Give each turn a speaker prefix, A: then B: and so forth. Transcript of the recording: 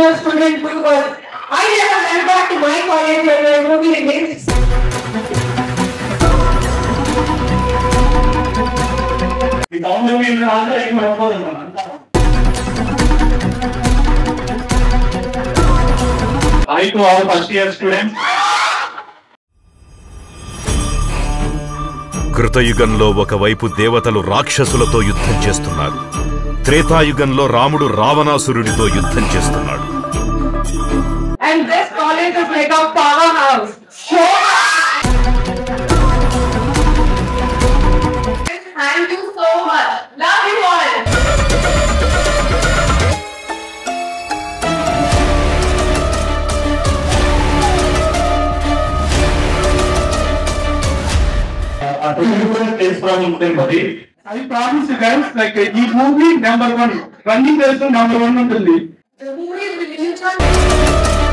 A: junior student because I never went back to my college when I was moving against.
B: Hi to all first year students.
C: కృతయుగంలో ఒకవైపు దేవతలు రాక్షసులతో యుద్ధం చేస్తున్నారు. త్రేతాయుగంలో రాముడు రావణాసురుడితో యుద్ధం చేస్తున్నాడు.
A: And this college is like a powerhouse. Thank you so much. Love you all.
B: I promise you guys, like this movie number one, running race number one.
A: The movie is released on